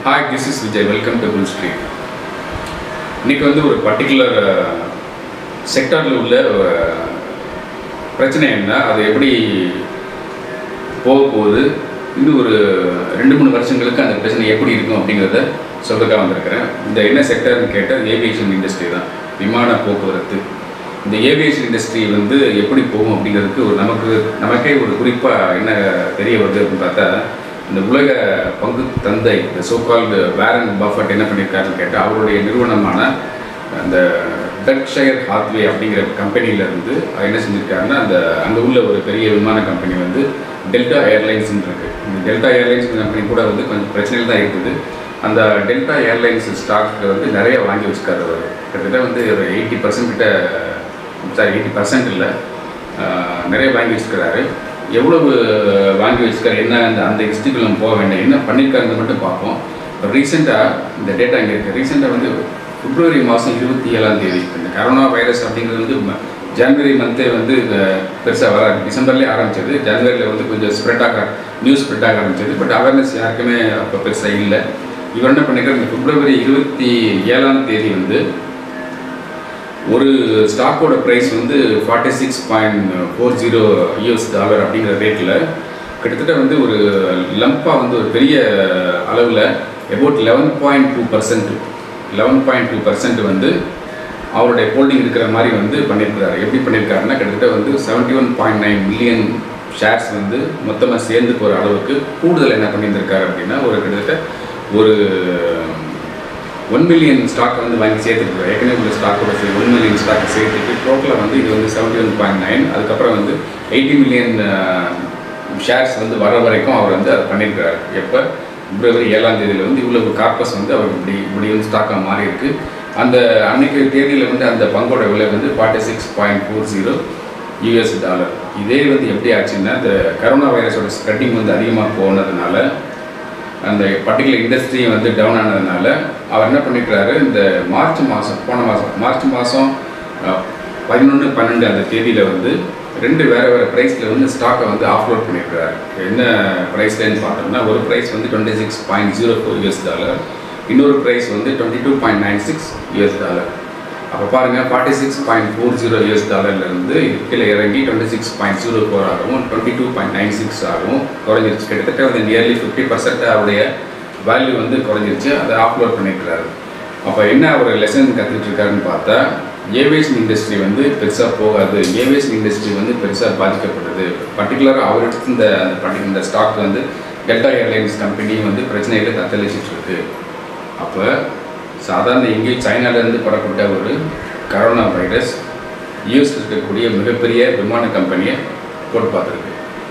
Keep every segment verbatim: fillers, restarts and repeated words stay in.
Hi, this is Vijay. Welcome to Bull Street. இன்னைக்கு வந்து ஒரு பர்டிகுலர் செக்டரில் உள்ள பிரச்சனை என்ன, அது எப்படி போக போகுது, இன்னும் ஒரு ரெண்டு மூணு வருஷங்களுக்கு அந்த பிரச்சனை எப்படி இருக்கும் அப்படிங்கிறத சொல்றதுக்காக வந்திருக்கிறேன். இந்த என்ன செக்டர்னு கேட்டால் ஏவியேஷன் இண்டஸ்ட்ரி தான், விமான போக்குவரத்து. இந்த ஏவியேஷன் இண்டஸ்ட்ரி வந்து எப்படி போகும் அப்படிங்கிறதுக்கு ஒரு நமக்கு நமக்கே ஒரு குறிப்பாக என்ன தெரிய வருது அப்படின்னு பார்த்தா, இந்த உலக பங்கு தந்தை இந்த சோகால்டு வாரன் பஃபட் என்ன பண்ணியிருக்காருன்னு கேட்டால், அவருடைய நிறுவனமான அந்த பெர்க்ஷயர் ஹாத்வே அப்படிங்கிற கம்பெனியிலேருந்து என்ன செஞ்சுருக்காருன்னா, அந்த அங்கே உள்ள ஒரு பெரிய விமான கம்பெனி வந்து டெல்டா ஏர்லைன்ஸ்ன்னு இருக்குது. இந்த டெல்டா ஏர்லைன்ஸ் கம்பெனி கூட வந்து கொஞ்சம் பிரச்சனைகள் தான் இருக்குது. அந்த டெல்டா ஏர்லைன்ஸ் ஸ்டாக் வந்து நிறைய வாங்கி வச்சுக்காரு அவர். கிட்டத்தட்ட வந்து ஒரு எயிட்டி பர்சன்ட் கிட்ட சாரி எயிட்டி பர்சன்ட் இல்லை நிறைய வாங்கி வச்சுக்கிறாரு. எவ்வளவு வாங்கி வச்சுக்காரு, என்ன அந்த அந்த ஹிஸ்ட்ரிக்குள்ள நம்ம போக வேண்டாம், என்ன பண்ணியிருக்காருன்னு மட்டும் பார்ப்போம். இப்போ ரீசெண்டாக இந்த டேட்டா இங்கே இருக்குது. ரீசெண்டாக வந்து பிப்ரவரி மாதம் இருபத்தி ஏழாம் தேதி இந்த கரோனா வைரஸ் அப்படிங்கிறது வந்து ஜனவரி மந்த்தே வந்து பெருசாக வராது, டிசம்பர்லேயே ஆரம்பிச்சது. ஜனவரியில் வந்து கொஞ்சம் ஸ்ப்ரெட் ஆக நியூஸ் ஸ்ப்ரெட் ஆக ஆரம்பிச்சது. பட் அவேர்னஸ் யாருக்குமே அப்போ பெருசாக இல்லை. இவர் என்ன பண்ணிக்கிறார், இந்த பிப்ரவரி இருபத்தி ஏழாம் தேதி வந்து ஒரு ஸ்டாக்கோட ப்ரைஸ் வந்து forty six point four zero US dollar அப்படிங்கிற ரேட்டில் கிட்டத்தட்ட வந்து ஒரு லம்பாக வந்து ஒரு பெரிய அளவில் about eleven point two percent eleven point two percent வந்து அவருடைய ஹோல்டிங் இருக்கிற மாதிரி வந்து பண்ணியிருக்கிறாரு. எப்படி பண்ணியிருக்காருன்னா, கிட்டத்தட்ட வந்து seventy one point nine million shares வந்து மொத்தமாக சேர்ந்து போகிற அளவுக்கு கூடுதல் என்ன பண்ணியிருந்திருக்காரு அப்படின்னா, ஒரு கிட்டத்தட்ட ஒரு ஒன் மில்லியன் ஸ்டாக் வந்து வாங்கி சேர்த்துருக்காரு. ஏற்கனவே உள்ள ஸ்டாக்கோட சேர்த்து ஒன் மில்லியன் ஸ்டாக் சேர்த்துட்டு டோட்டலாக வந்து இது வந்து செவன்ட்டி ஒன் பாயிண்ட் நைன் அதுக்கப்புறம் வந்து எயிட்டி மில்லியன் ஷேர்ஸ் வந்து வர வரைக்கும் அவர் வந்து அதை பண்ணியிருக்கிறார். எப்போ பிப்ரவரி ஏழாம் தேதியில் வந்து இவ்வளவு கார்பஸ் வந்து அவர் இப்படி இப்படி வந்து ஸ்டாக்காக மாறி இருக்கு. அந்த அன்னைக்கு தேதியில் வந்து அந்த பங்கோட விலை வந்து forty six point four zero US dollar. இதே வந்து எப்படி ஆச்சுன்னா, இந்த கரோனா வைரஸோட ஸ்ப்ரெட்டிங் வந்து அதிகமாக போனதுனால அந்த பர்டிகுலர் இண்டஸ்ட்ரி வந்து டவுன் ஆனதுனால அவர் என்ன பண்ணிக்கிறாரு, இந்த மார்ச் மாதம் போன மாதம் மார்ச் மாதம் பதினொன்று பன்னெண்டு அந்த தேதியில் வந்து ரெண்டு வேறு வேறு ப்ரைஸில் வந்து ஸ்டாக்கை வந்து ஆஃப்லோட் பண்ணியிருக்கிறாரு. என்ன ப்ரைஸ்லன்னு பார்த்தோம்னா, ஒரு ப்ரைஸ் வந்து twenty six point zero four US dollar, இன்னொரு ப்ரைஸ் வந்து twenty two point nine six US dollar. அப்போ பாருங்கள், forty six point four zero US டாலர்லேருந்து கீழே இறங்கி twenty six point zero four ஆகவும் twenty two point nine six ஆகவும் குறைஞ்சிருச்சு. கிட்டத்தட்ட வந்து நியர்லி ஃபிஃப்டி பர்சன்ட் அவருடைய வேல்யூ வந்து குறைஞ்சிருச்சு. அதை ஆஃப்லோட் பண்ணியிருக்கிறாரு. அப்போ என்ன அவர் லெசன் கற்றுக்கிட்டு இருக்காருன்னு பார்த்தா, ஏவியேஷன் இண்டஸ்ட்ரி வந்து பெருசாக போகாது, ஏவியேஷன் இண்டஸ்ட்ரி வந்து பெருசாக பாதிக்கப்படுது. பர்டிகுலராக அவர் எடுத்து இந்த அந்த பர்டிகுலர் இந்த ஸ்டாக் வந்து டெல்டா ஏர்லைன்ஸ் கம்பெனி வந்து பிரச்சனைகளை தத்தளிச்சிட்டு இருக்கு. அப்போ சாதாரண எங்கேயும் சைனாலேருந்து படப்பட்ட ஒரு கரோனா வைரஸ் யூஎஸ் இருக்கக்கூடிய மிகப்பெரிய விமான கம்பெனியை போட்டு பார்த்துருக்கு.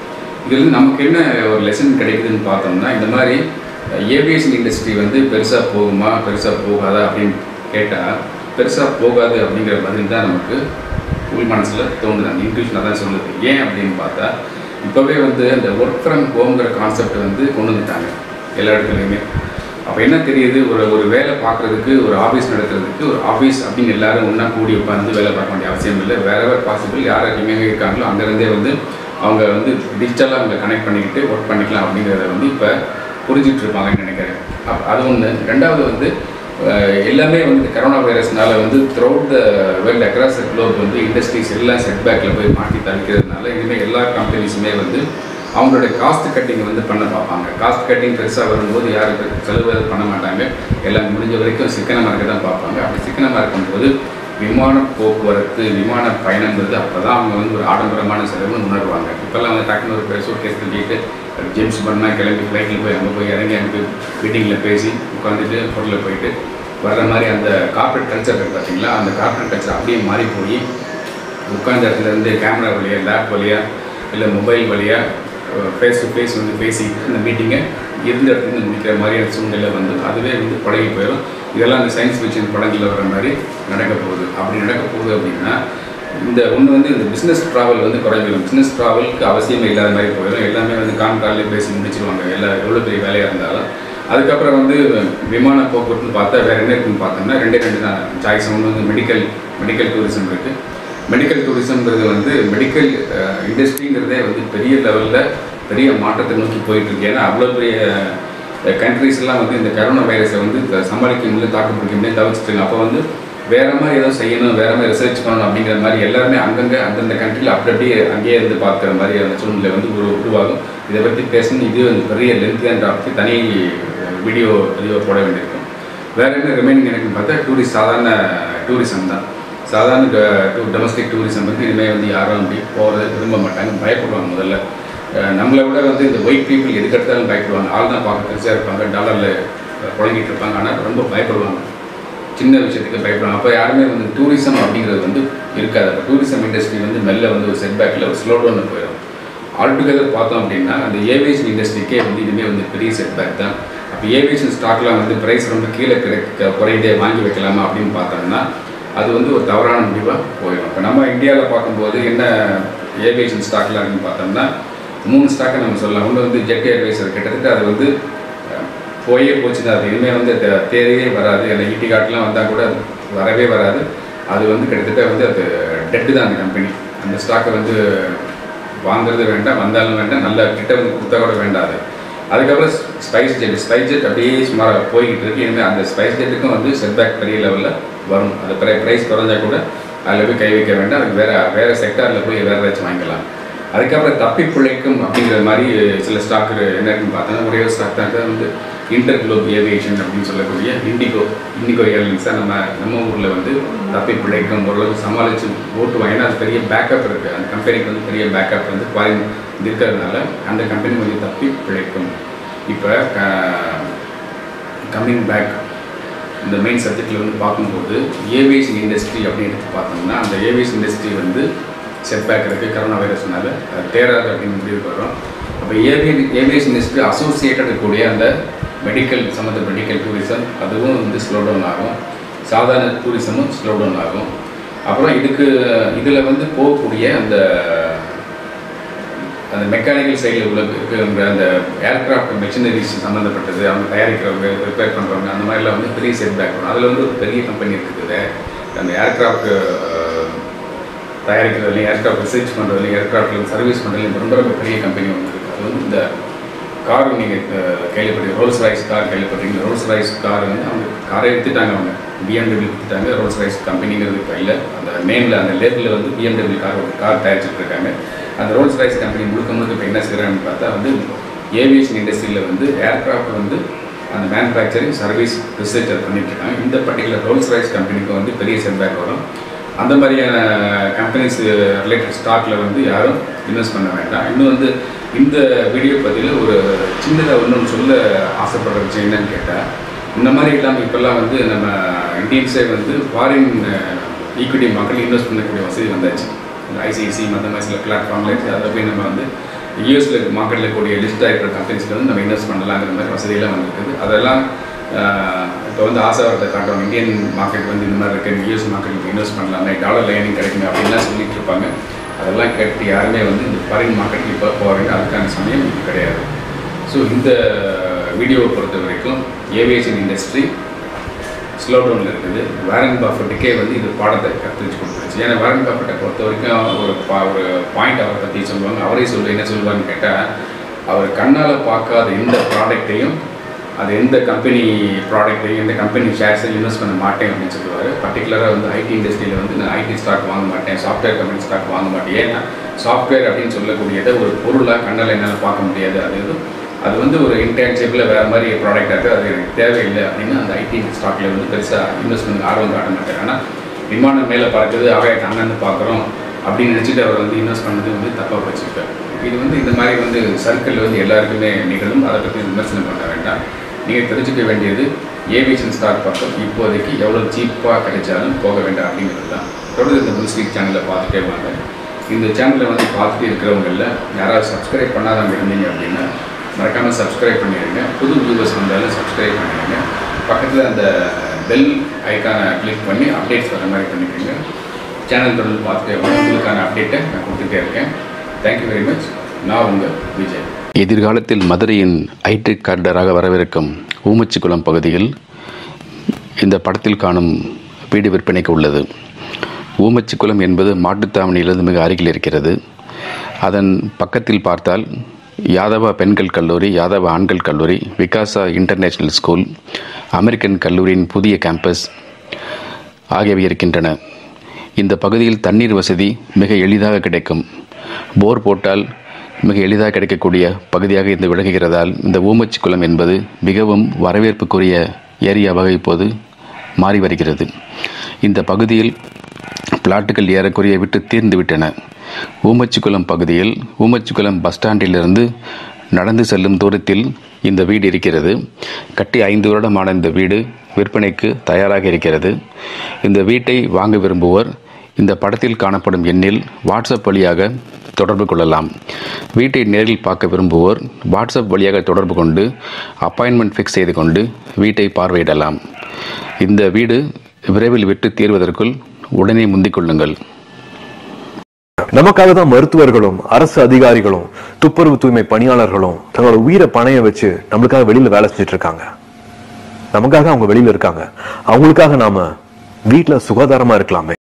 இதில் நமக்கு என்ன ஒரு லெசன் கிடைக்குதுன்னு பார்த்தோம்னா, இந்த மாதிரி ஏவியேஷன் இண்டஸ்ட்ரி வந்து பெருசாக போகுமா பெருசாக போகாதா அப்படின்னு கேட்டால், பெருசாக போகாது அப்படிங்கிற பதில் தான் நமக்கு உள் மனசில் தோணுது. அந்த இன்ட்யூஷனாக தான் சொல்லுது. ஏன் அப்படின்னு பார்த்தா, இப்போவே வந்து அந்த ஒர்க் ஃப்ரம் ஹோம்ங்கிற கான்செப்ட் வந்து கொண்டு வந்துட்டாங்க எல்லா இடத்துலையுமே. அப்போ என்ன தெரியுது, ஒரு ஒரு வேலை பார்க்குறதுக்கு, ஒரு ஆஃபீஸ் நடத்துறதுக்கு ஒரு ஆஃபீஸ் அப்படின்னு எல்லாரும் ஒன்றா கூடி உட்காந்து வேலை பார்க்க வேண்டிய அவசியம் இல்லை. வேறு பாசிபிள் யார் எங்கெங்கே இருக்காங்களோ அங்கேருந்தே வந்து அவங்க வந்து டிஜிட்டலாக அவங்க கனெக்ட் பண்ணிக்கிட்டு ஒர்க் பண்ணிக்கலாம் அப்படிங்கிறத வந்து இப்போ புரிஞ்சிட்டு இருப்பாங்கன்னு நினைக்கிறேன். அப்போ அது ஒன்று. ரெண்டாவது வந்து எல்லாமே வந்து கரோனா வைரஸ்னால வந்து throughout the world across the globe வந்து இண்டஸ்ட்ரீஸ் எல்லாம் செட்பேக்கில் போய் மாட்டி தவிக்கிறதுனால இனிமேல் எல்லா கம்பெனிஸுமே வந்து அவங்களுடைய காஸ்ட் கட்டிங் வந்து பண்ண பார்ப்பாங்க. காஸ்ட் கட்டிங் பெருசாக வரும்போது யாருக்கு செலவு பண்ண மாட்டாங்க, எல்லாம் முடிஞ்ச வரைக்கும் சிக்கனமாக இருக்க தான் பார்ப்பாங்க. அப்படி சிக்கனமாக இருக்கும்போது விமான போக்குவரத்து, விமான பயணங்கிறது அப்போ தான் அவங்க வந்து ஒரு ஆடம்பரமான செலவுன்னு உணர்வாங்க. இப்போல்லாம் வந்து டக்குனு ஒரு சூட்கேஸ் தூக்கிட்டு ஜேம்ஸ் பண்ணால் கிளம்பி ஃப்ளைட்டில் போய் அங்கே போய் இறங்கி அங்கே போய் மீட்டிங்கில் பேசி உட்காந்துட்டு ஹோட்டலில் போயிட்டு வர்ற மாதிரி அந்த கார்ப்பரேட் கல்ச்சர் இருக்குது பார்த்தீங்களா, அந்த கார்ப்பரேட் கல்ச்சர் அப்படியே மாறி போய் உட்காந்த இடத்துலேருந்து கேமரா வழியாக, லேப் வழியாக, இல்லை மொபைல் வழியாக ஃபேஸ் டு ஃபேஸ் வந்து பேசி இந்த மீட்டிங்கை இருந்த இடத்துலேருந்து முடிக்கிற மாதிரியான சூழ்நிலை வந்து அதுவே வந்து பழகி போயிடும். இதெல்லாம் அந்த சயின்ஸ் ஃபிக்ஷன் படங்களில் வர மாதிரி நடக்க போகுது. அப்படி நடக்க போகுது அப்படின்னா, இந்த ஒன்று வந்து இந்த பிஸ்னஸ் ட்ராவல் வந்து குறைஞ்சிடும். பிஸ்னஸ் ட்ராவலுக்கு அவசியமே இல்லாத மாதிரி போயிடும். எல்லாமே வந்து கான் காலிலே பேசி முடிச்சிருவாங்க, எல்லா எவ்வளோ பெரிய வேலையாக இருந்தாலும். அதுக்கப்புறம் வந்து விமான போக்குவரத்துன்னு பார்த்தா வேறு என்ன இருக்குன்னு பார்த்தோம்னா, ரெண்டே ரெண்டு தான் சாய்ஸ். ஒன்று வந்து மெடிக்கல் மெடிக்கல் டூரிசம் இருக்குது. மெடிக்கல் டூரிசம்ங்கிறது வந்து மெடிக்கல் இண்டஸ்ட்ரிங்கிறதே வந்து பெரிய லெவலில் பெரிய மாற்றத்தை நோக்கி போயிட்டுருக்கு. ஏன்னா அவ்வளோ பெரிய கண்ட்ரிஸ் எல்லாம் வந்து இந்த கரோனா வைரஸை வந்து சமாளிக்க முடியல, தாக்கு பிடிக்க முடியல, தவிர்த்துட்டாங்க. அப்போ வந்து வேறு மாதிரி ஏதோ செய்யணும், வேறு மாதிரி ரிசர்ச் பண்ணணும் அப்படிங்கிற மாதிரி எல்லாருமே அங்கங்கே அந்தந்த கண்ட்ரியில் அப்படி அப்படியே அங்கேயே இருந்து பார்க்குற மாதிரியான சூழ்நிலை வந்து ஒரு உருவாகும். இதை பற்றி பேசணும், இது வந்து பெரிய லென்த்தியான டாபிக், தனி வீடியோ வீடியோ போட வேண்டியிருக்கும். வேறு என்ன ரிமைனிங் எனக்குன்னு பார்த்தா டூரிஸ்ட் சாதாரண டூரிசம் தான். சாதாரண டூ டொமஸ்டிக் டூரிசம் வந்து இனிமேல் வந்து யாரும் அப்படி போகிறது விரும்ப மாட்டாங்க, பயப்படுவாங்க. முதல்ல நம்மளை விட வந்து இந்த ஒயிட் பீப்புள் எதுக்கெடுத்தாலும் பயப்படுவாங்க. ஆள் தான் பார்க்க பெருசாக இருப்பாங்க, டாலரில் புழங்கிட்டு இருப்பாங்க, ஆனால் ரொம்ப பயப்படுவாங்க, சின்ன விஷயத்துக்கு பயப்படுவாங்க. அப்போ யாருமே வந்து டூரிசம் அப்படிங்கிறது வந்து இருக்காது. அப்போ டூரிசம் இண்டஸ்ட்ரி வந்து மெல்ல வந்து ஒரு செட்பேக்கில் ஒரு ஸ்லோ டவுனில் போயிடும். ஆல்டுகெதர் பார்த்தோம் அப்படின்னா அந்த ஏவியேஷன் இண்டஸ்ட்ரிக்கே வந்து இனிமேல் வந்து பெரிய செட்பேக் தான். அப்போ ஏவியேஷன் ஸ்டாக்லாம் வந்து ப்ரைஸ் ரொம்ப கீழே கிடைக்க குறைந்தே வாங்கி வைக்கலாமா அப்படின்னு பார்த்தோம்னா அது வந்து ஒரு தவறான முடிவாக போயிடும். இப்போ நம்ம இந்தியாவில் பார்க்கும்போது என்ன ஏவியேஷன் ஸ்டாக்லாம் இருக்குன்னு பார்த்தோம்னா மூணு ஸ்டாக்கை நம்ம சொல்லலாம். ஒன்று வந்து ஜெட் ஏர்வேஸ், கிட்டத்தட்ட அது வந்து போயே போச்சு தான். அது இனிமேல் வந்து தேவையே வராது. அந்த ஈட்டி காட்டெலாம் வந்தால் கூட அது வரவே வராது. அது வந்து கிட்டத்தட்ட வந்து அது டெட்டு தான் அந்த கம்பெனி. அந்த ஸ்டாக்கை வந்து வாங்குறது வேண்டாம், வந்தாலும் வேண்டாம், நல்ல கிட்ட வந்து கொடுத்தா கூட வேண்டாது. அதுக்கப்புறம் ஸ்பைஸ் ஜெட் ஸ்பைஸ் ஜெட் அப்படியே சுமாராக போய்கிட்டு இருக்கு. இனிமேல் அந்த ஸ்பைஸ் ஜெட்டுக்கும் வந்து செட்பேக் பெரிய லெவலில் வரும். அது ப்ரை ப்ரைஸ் குறைஞ்சா கூட அதில் போய் கை வைக்க வேண்டாம், அதுக்கு வேறு வேறு செக்டாரில் போய் வேறு ஏதாச்சும் வாங்கிக்கலாம். அதுக்கப்புறம் தப்பி பிழைக்கும் அப்படிங்கிற மாதிரி சில ஸ்டாக்கு என்னன்னு பார்த்தோன்னா ஒரே ஒரு ஸ்டாக் தான் வந்து இன்டர் குளோப் ஏவியேஷன் அப்படின்னு சொல்லக்கூடிய இண்டிகோ இண்டிகோ ஏர்லைன்ஸ் தான் நம்ம நம்ம ஊரில் வந்து தப்பி பிழைக்கும், ஓரளவுக்கு சமாளித்து ஓட்டுவாங்க. ஏன்னா அது பெரிய பேக்கப் இருக்குது, அந்த கம்பெனிக்கு வந்து பெரிய பேக்கப் வந்து ஃபாரின் இருக்கிறதுனால அந்த கம்பெனி கொஞ்சம் தப்பி பிழைக்கும். இப்போ க கம்மிங் பேக் இந்த மெயின் சப்ஜெக்டில் வந்து பார்க்கும்போது ஏவியேஷன் இண்டஸ்ட்ரி அப்படின்னு எடுத்து பார்த்தோம்னா அந்த ஏவியேஷன் இண்டஸ்ட்ரி வந்து செட்பேக் இருக்குது, கரோனா வைரஸ்னால தேராது அப்படின்னு முடிவுக்கு வரும். அப்போ ஏவியன் ஏவியேஷன் இண்டஸ்ட்ரி அசோசியேட்டட் இருக்கக்கூடிய அந்த மெடிக்கல் சம்மந்த மெடிக்கல் டூரிசம் அதுவும் வந்து ஸ்லோ டவுன் ஆகும், சாதாரண டூரிசமும் ஸ்லோ டவுன் ஆகும். அப்புறம் இதுக்கு இதில் வந்து போகக்கூடிய அந்த அந்த மெக்கானிக்கல் சைடில் உள்ள இருக்கிற அந்த ஏர்க்ராஃப்ட் மெஷினரிஸ் சம்மந்தப்பட்டது, அவங்க தயாரிக்கிறவங்க, ரிப்பேர் பண்ணுறவங்க, அந்த மாதிரிலாம் வந்து பெரிய செட்பேக் வரும். அதில் வந்து ஒரு பெரிய கம்பெனி இருக்குது, அந்த ஏர்க்ராஃப்ட் தயாரிக்கிறதுலையும் ஏர்க்ராஃப்ட் ரிசர்ச் பண்ணுறதுலையும் ஏர்க்ராஃப்டில் சர்வீஸ் பண்ணுறதுலையும் ரொம்ப ரொம்ப பெரிய கம்பெனி ஒன்று இருக்குது. அது வந்து இந்த கார் நீங்கள் கேள்விப்பட்டீங்க, ரோல்ஸ் ராய்ஸ் கார் கேள்விப்பட்டீங்க. ரோல்ஸ் ராய்ஸ் கார் வந்து அவங்க காரை எடுத்துட்டாங்க, அவங்க பிஎம்டபிள்யூ எடுத்துட்டாங்க. ரோல்ஸ் ராய்ஸ் கம்பெனிங்கிறது கையில் அந்த நேமில் அந்த லேபிளில் வந்து பிஎம்டபிள்யூ கார் ஒரு கார் தயாரிச்சுட்டு இருக்காங்க. அந்த ரோல்ஸ் ராய்ஸ் கம்பெனி முழுக்க முழுக்க இப்போ என்ன செய்கிறாங்கன்னு பார்த்தா வந்து ஏவியேஷன் இண்டஸ்ட்ரியில் வந்து ஏர்க்ராஃப்ட் வந்து அந்த மேனுஃபேக்சரிங் சர்வீஸ் ரிசர்ச் அது பண்ணிட்டுருக்காங்க. இந்த பர்டிகுலர் ரோல்ஸ் ராய்ஸ் கம்பெனிக்கு வந்து பெரிய செட்பேக் வரும். அந்த மாதிரியான கம்பெனிஸ் ரிலேட்டட் ஸ்டாக்கில் வந்து யாரும் இன்வெஸ்ட் பண்ண வேண்டாம். இன்னும் வந்து இந்த வீடியோ பதிவில் ஒரு சின்னதாக ஒன்று சொல்ல ஆசைப்படுற விஷயம் என்னன்னு கேட்டால், இந்த மாதிரி இல்லாமல் இப்போல்லாம் வந்து நம்ம இந்தியன்ஸே வந்து ஃபாரின் ஈக்விட்டி மார்க்கெட்டில் இன்வெஸ்ட் பண்ணக்கூடிய வசதி வந்தாச்சு. இந்த ஐசிஐசி மற்ற மாதிரி சில பிளாட்ஃபார்மில் அதை போய் நம்ம வந்து யூஎஸில் மார்க்கெட்டில் இருக்கக்கூடிய லிஸ்ட் ஆகிற கம்பெனிஸில் வந்து நம்ம இன்வெஸ்ட் பண்ணலாங்கிற மாதிரி வசதியெல்லாம் வந்துருக்குது. அதெல்லாம் இப்போ வந்து ஆசை வரத்தை காட்டுவாங்க, இந்தியன் மார்க்கெட் வந்து இந்த மாதிரி இருக்குது, யூஎஸ் மார்க்கெட்டுக்கு இன்வெஸ்ட் பண்ணலாமே, டாலர் லைனிங் கிடைக்குமே அப்படின்லாம் சொல்லிட்டு இருப்பாங்க. அதெல்லாம் கேட்டு யாருமே வந்து இந்த ஃபாரின் மார்க்கெட்டுக்கு இப்போ போகிறீங்க, அதுக்கான சமயம் இது கிடையாது. ஸோ இந்த வீடியோவை பொறுத்த வரைக்கும் ஏவியேஷன் இண்டஸ்ட்ரி ஸ்லோ டவுனில் இருக்குது. வாரன் பஃபெட்டுக்கே வந்து இது பாடத்தை கற்றுச்சு கொடுத்துருச்சு. ஏன்னா வாரன் பஃபெட்டை பொறுத்த வரைக்கும் ஒரு பா ஒரு பாயிண்ட் அவரை பற்றி சொல்லுவாங்க. அவரே சொல்லு என்ன சொல்லுவான்னு கேட்டால், அவர் கண்ணால் பார்க்காத எந்த ப்ராடக்டையும், அது எந்த கம்பெனி ப்ராடக்ட்டையும் எந்த கம்பெனி ஷேர்ஸையும் இன்வெஸ்ட் பண்ண மாட்டேன் அப்படின்னு சொல்லுவார். பர்டிகுலராக வந்து ஐடி இண்டஸ்ட்ரியில் வந்து நான் ஐடி ஸ்டாக் வாங்க மாட்டேன், சாஃப்ட்வேர் கம்பெனி ஸ்டாக் வாங்க மாட்டேன். ஏன்னா சாஃப்ட்வேர் அப்படின்னு சொல்லக்கூடியதை ஒரு பொருளாக கண்ணால் என்னால் பார்க்க முடியாது, அது எதுவும் அது வந்து ஒரு இன்டேன்சிபிளாக வேறு மாதிரி ப்ராடக்டாக இருக்குது, அது எனக்கு தேவையில்லை அப்படின்னு அந்த ஐடி ஸ்டாக்கில் வந்து பெருசாக இன்வெஸ்ட்மெண்ட் ஆர்வம் காட்ட மாட்டார். ஆனால் விமானம் மேலே பார்க்குறது ஆகாயத்தை அங்கன்னு பார்க்குறோம் அப்படின்னு நினச்சிட்டு அவர் வந்து இன்வெஸ்ட் பண்ணது வந்து தப்பாக வச்சுருக்கார். இது வந்து இந்த மாதிரி வந்து சர்க்கிள் வந்து எல்லாருக்குமே நிகழும், அதை பற்றி விமர்சனம் பண்ண வேண்டாம். நீங்கள் தெரிஞ்சுக்க வேண்டியது ஏவியேஷன் ஸ்டாக் பக்கம் இப்போதைக்கு எவ்வளோ சீப்பாக கிடைச்சாலும் போக வேண்டாம் அப்படிங்கிறது தான். தொடர்ந்து இந்த புல்ஸ்ட்ரீட் சேனலை பார்த்துட்டே வாங்க. இந்த சேனலை வந்து பார்த்துட்டு இருக்கிறவங்களில் யாராவது சப்ஸ்கிரைப் பண்ணாதவங்க இருந்தீங்க அப்படின்னா மறக்காமல் சப்ஸ்கிரைப் பண்ணிடுங்க. புது வியூவர்ஸ் வந்தாலும் சப்ஸ்கிரைப் பண்ணிடுங்க. பக்கத்தில் அந்த பெல் ஐக்கானை கிளிக் பண்ணி அப்டேட்ஸ் வர மாதிரி பண்ணிக்கோங்க. சேனல் தொடர்ந்து பார்த்துட்டே வாங்க, உங்களுக்கான அப்டேட்டை நான் கொடுத்துட்டே இருக்கேன். Thank you very much. நான் உங்கள் விஜய். எதிர்காலத்தில் மதுரையின் ஐடி கார்டராக வரவிருக்கும் ஊமச்சிக்குளம் பகுதியில் இந்த படத்தில் காணும் வீடு விற்பனைக்கு உள்ளது. ஊமச்சிக்குளம் என்பது மாட்டுத்தாவணியிலிருந்து மிக அருகில் இருக்கிறது. அதன் பக்கத்தில் பார்த்தால் யாதவா பெண்கள் கல்லூரி, யாதவா ஆண்கள் கல்லூரி, விகாசா இன்டர்நேஷனல் ஸ்கூல், அமெரிக்கன் கல்லூரியின் புதிய கேம்பஸ் ஆகியவை இருக்கின்றன. இந்த பகுதியில் தண்ணீர் வசதி மிக எளிதாக கிடைக்கும். போர் போட்டால் மிக எளிதாக கிடைக்கக்கூடிய பகுதியாக இது விளங்குகிறதால் இந்த ஊமச்சி குளம் என்பது மிகவும் வரவேற்புக்குரிய ஏரியாவாக இப்போது மாறி வருகிறது. இந்த பகுதியில் பிளாட்டுகள் ஏறக்குறைய விட்டு தீர்ந்து விட்டன. ஊமச்சிக்குளம் பகுதியில் ஊமச்சிக்குளம் பஸ் ஸ்டாண்டிலிருந்து நடந்து செல்லும் தூரத்தில் இந்த வீடு இருக்கிறது. கட்டி ஐந்து வருடமான இந்த வீடு விற்பனைக்கு தயாராக இருக்கிறது. இந்த வீட்டை வாங்க விரும்புவோர் இந்த படத்தில் காணப்படும் எண்ணில் வாட்ஸ்அப் வழியாக தொடர்பு கொள்ளலாம். வீட்டை நேரில் பார்க்க விரும்புவோர் வாட்ஸ்அப் வழியாக தொடர்பு கொண்டு அப்பாயின்மெண்ட் ஃபிக்ஸ் செய்து கொண்டு வீட்டை பார்வையிடலாம். இந்த வீடு விரைவில் விட்டு தீர்வதற்குள் உடனே முந்திக் கொள்ளுங்கள். நமக்காக தான் மருத்துவர்களும் அரசு அதிகாரிகளும் துப்புரவு தூய்மை பணியாளர்களும் தங்களோட உயிரை பணைய வச்சு நம்மளுக்காக வெளியில வேலை செஞ்சுட்டு இருக்காங்க. நமக்காக அவங்க வெளியில இருக்காங்க. அவங்களுக்காக நாம வீட்டுல சுகாதாரமா இருக்கலாமே.